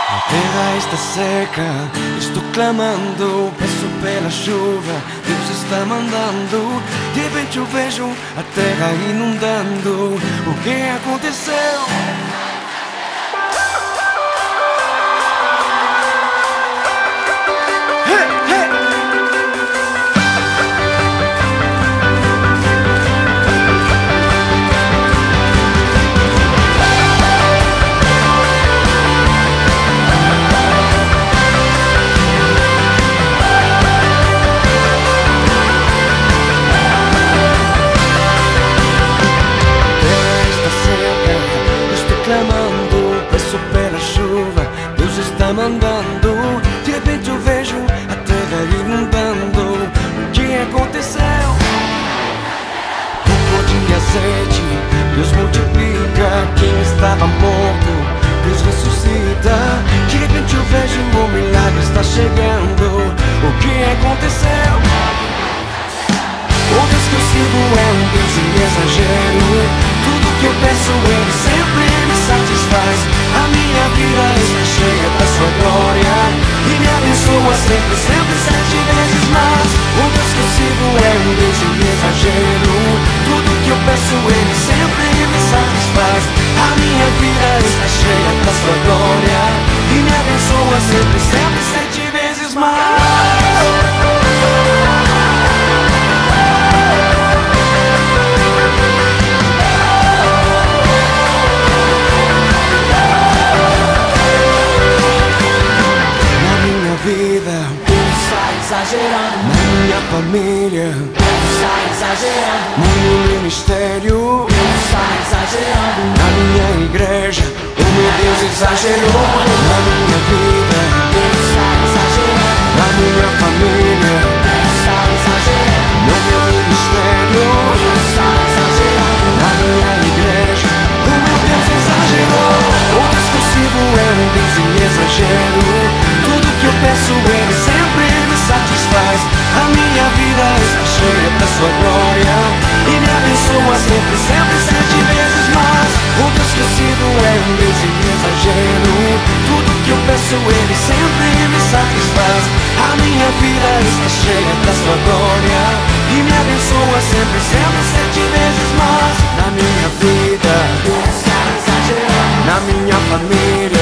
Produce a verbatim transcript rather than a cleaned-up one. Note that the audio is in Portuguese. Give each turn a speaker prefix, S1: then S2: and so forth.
S1: A terra está seca, estou clamando, peço pela chuva, Deus está mandando. De repente eu vejo a terra inundando. O que aconteceu? Clamando, peço pela chuva, Deus está mandando. De repente eu vejo a terra inundando. O que aconteceu? Um potinho de azeite, Deus multiplica. Quem estava morto, Deus ressuscita. De repente eu vejo o milagre está chegando. O que aconteceu? O Deus que eu sirvo é um Deus em exagero. Tudo que eu peço Ele sempre me satisfaz. A minha vida está cheia da sua glória e me abençoa sempre, sempre sete vezes mais. O Deus que eu sirvo é um Deus em exagero. Tudo que eu peço Ele sempre me satisfaz. A minha vida está cheia da sua glória e me abençoa sempre, sempre sete vezes mais.
S2: Exagerando.
S1: Na minha família,
S2: Deus está exagerando.
S1: no meu ministério,
S2: Deus está exagerando.
S1: na minha igreja, o meu Deus exagerou. Na minha vida,
S2: Deus está exagerando.
S1: na minha família,
S2: Deus está exagerando.
S1: no meu ministério,
S2: Deus está exagerando.
S1: na minha igreja, o meu Deus exagerou. O Deus que eu sirvo é um Deus em exagero. Tudo que eu peço Ele sempre me satisfaz. A minha vida está cheia da sua glória e me abençoa sempre, sempre sete vezes mais. O Deus que eu sirvo é um Deus em exagero. Tudo que eu peço Ele sempre me satisfaz. A minha vida está cheia da sua glória e me abençoa sempre, sempre sete vezes mais. Na minha vida,
S2: Deus está exagerando.
S1: na minha família,